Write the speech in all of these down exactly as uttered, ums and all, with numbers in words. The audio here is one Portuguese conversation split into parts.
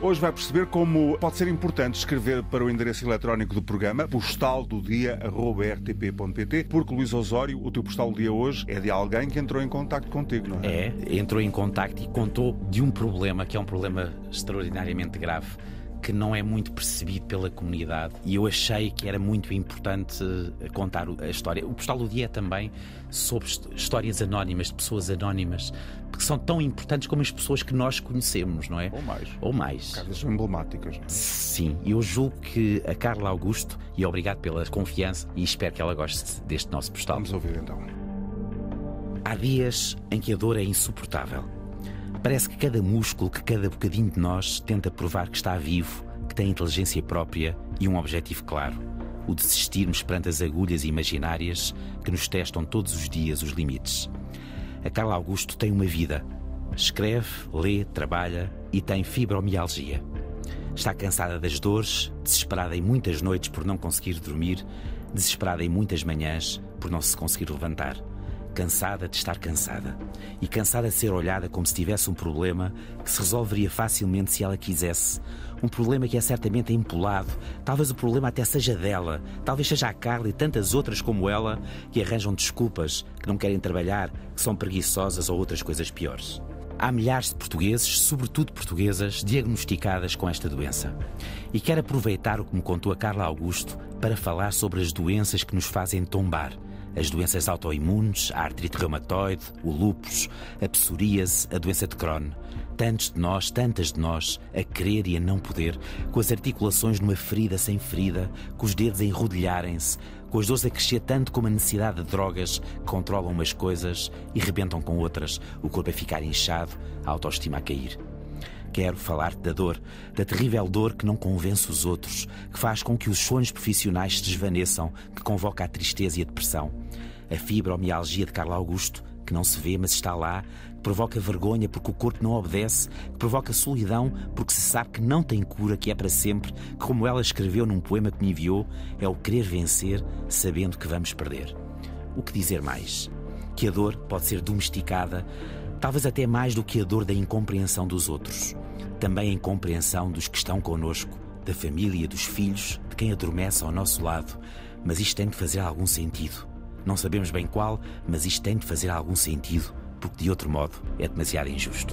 Hoje vai perceber como pode ser importante escrever para o endereço eletrónico do programa postal do dia arroba r t p ponto p t, porque, Luís Osório, o teu postal do dia hoje é de alguém que entrou em contacto contigo, não é? É, entrou em contacto e contou de um problema que é um problema extraordinariamente grave, que não é muito percebido pela comunidade, e eu achei que era muito importante contar a história. O postal do dia é também sobre histórias anónimas, de pessoas anónimas, que são tão importantes como as pessoas que nós conhecemos, não é? Ou mais. Ou mais. Casas emblemáticas, não é? Sim, eu julgo que a Carla Augusto, e obrigado pela confiança, e espero que ela goste deste nosso postal. Vamos ouvir então. Há dias em que a dor é insuportável. Parece que cada músculo, que cada bocadinho de nós tenta provar que está vivo, que tem inteligência própria e um objetivo claro: o de desistirmos perante as agulhas imaginárias que nos testam todos os dias os limites. A Carla Augusto tem uma vida. Escreve, lê, trabalha e tem fibromialgia. Está cansada das dores, desesperada em muitas noites por não conseguir dormir, desesperada em muitas manhãs por não se conseguir levantar. Cansada de estar cansada. E cansada de ser olhada como se tivesse um problema que se resolveria facilmente se ela quisesse. Um problema que é certamente empolado. Talvez o problema até seja dela. Talvez seja a Carla e tantas outras como ela que arranjam desculpas, que não querem trabalhar, que são preguiçosas ou outras coisas piores. Há milhares de portugueses, sobretudo portuguesas, diagnosticadas com esta doença. E quero aproveitar o que me contou a Carla Augusto para falar sobre as doenças que nos fazem tombar. As doenças autoimunes, a artrite reumatoide, o lúpus, a psoríase, a doença de Crohn. Tantos de nós, tantas de nós, a querer e a não poder, com as articulações numa ferida sem ferida, com os dedos a enrodilharem-se, com as dores a crescer tanto como a necessidade de drogas que controlam umas coisas e rebentam com outras, o corpo a ficar inchado, a autoestima a cair. Quero falar-te da dor, da terrível dor que não convence os outros, que faz com que os sonhos profissionais se desvaneçam, que convoca a tristeza e a depressão. A fibromialgia de Carla Augusto, que não se vê, mas está lá, que provoca vergonha porque o corpo não obedece, que provoca solidão porque se sabe que não tem cura, que é para sempre, que, como ela escreveu num poema que me enviou, é o querer vencer sabendo que vamos perder. O que dizer mais? Que a dor pode ser domesticada, talvez até mais do que a dor da incompreensão dos outros. Também a incompreensão dos que estão connosco, da família, dos filhos, de quem adormece ao nosso lado. Mas isto tem de fazer algum sentido. Não sabemos bem qual, mas isto tem de fazer algum sentido, porque de outro modo é demasiado injusto.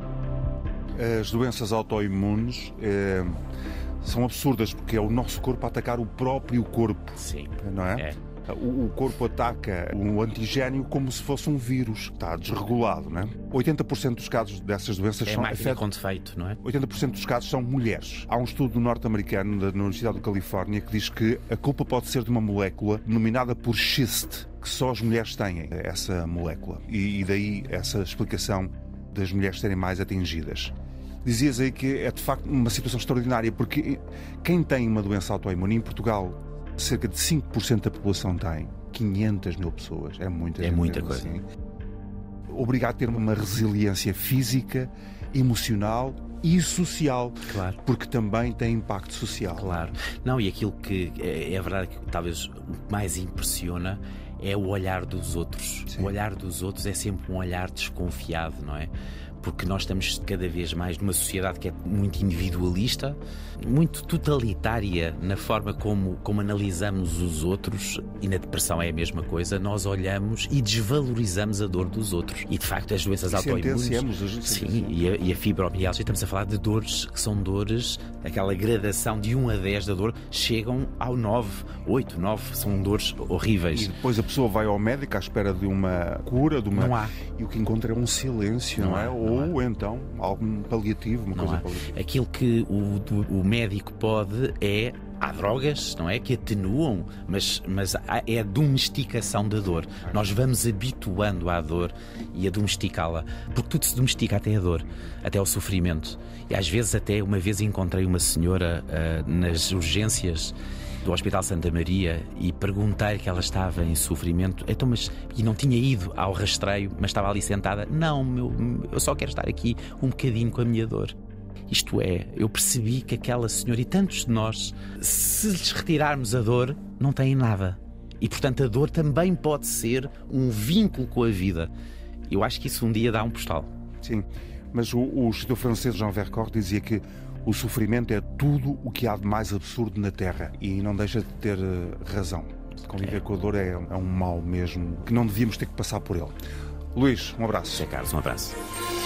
As doenças autoimunes é, são absurdas, porque é o nosso corpo a atacar o próprio corpo. Sim, não é? é. O corpo ataca o antigénio como se fosse um vírus. Está desregulado, não é? oitenta por cento dos casos dessas doenças é são... máquina com defeito, não é? oitenta por cento dos casos são mulheres. Há um estudo norte-americano da Universidade da Califórnia que diz que a culpa pode ser de uma molécula denominada por schist, que só as mulheres têm essa molécula. E, e daí essa explicação das mulheres serem mais atingidas. Dizias aí que é de facto uma situação extraordinária, porque quem tem uma doença autoimune em Portugal, cerca de cinco por cento da população tem, quinhentas mil pessoas, é muita É gente, muita coisa. Assim. Obriga a ter uma resiliência física, emocional e social, Claro. porque também tem impacto social. Claro. Não, e aquilo que é, é verdade que talvez o que mais impressiona é o olhar dos outros. Sim. O olhar dos outros é sempre um olhar desconfiado, não é? Porque nós estamos cada vez mais numa sociedade que é muito individualista, muito totalitária na forma como, como analisamos os outros, e na depressão é a mesma coisa. Nós olhamos e desvalorizamos a dor dos outros. E de facto as doenças E autoimunes... sentenciamos, a- Sim, e a, e a fibromialgia, estamos a falar de dores que são dores, aquela gradação de um a dez da dor, chegam ao nove, oito, nove, são dores horríveis. E depois a pessoa vai ao médico à espera de uma cura, de uma... Não há. E o que encontra é um silêncio, Não não, há, é? não Ou então algo paliativo, uma Não coisa há. paliativa. Aquilo que o, o médico pode é... Há drogas, não é? Que atenuam, mas, mas há- é a domesticação da dor. Nós vamos habituando à dor e a domesticá-la. Porque tudo se domestica, até a dor, até o sofrimento. E às vezes até uma vez encontrei uma senhora uh, nas urgências do Hospital Santa Maria e perguntei-lhe que ela estava em sofrimento. Então, mas, e não tinha ido ao rastreio, mas estava ali sentada. Não, meu, eu só quero estar aqui um bocadinho com a minha dor. Isto é, eu percebi que aquela senhora e tantos de nós, se lhes retirarmos a dor, não têm nada. E, portanto, a dor também pode ser um vínculo com a vida. Eu acho que isso um dia dá um postal. Sim, mas o, o escritor francês Jean Vercors dizia que O sofrimento é tudo o que há de mais absurdo na Terra e não deixa de ter razão. Conviver é. com a dor é, é um mal mesmo, que não devíamos ter que passar por ele. Luís, um abraço. José Carlos, um abraço.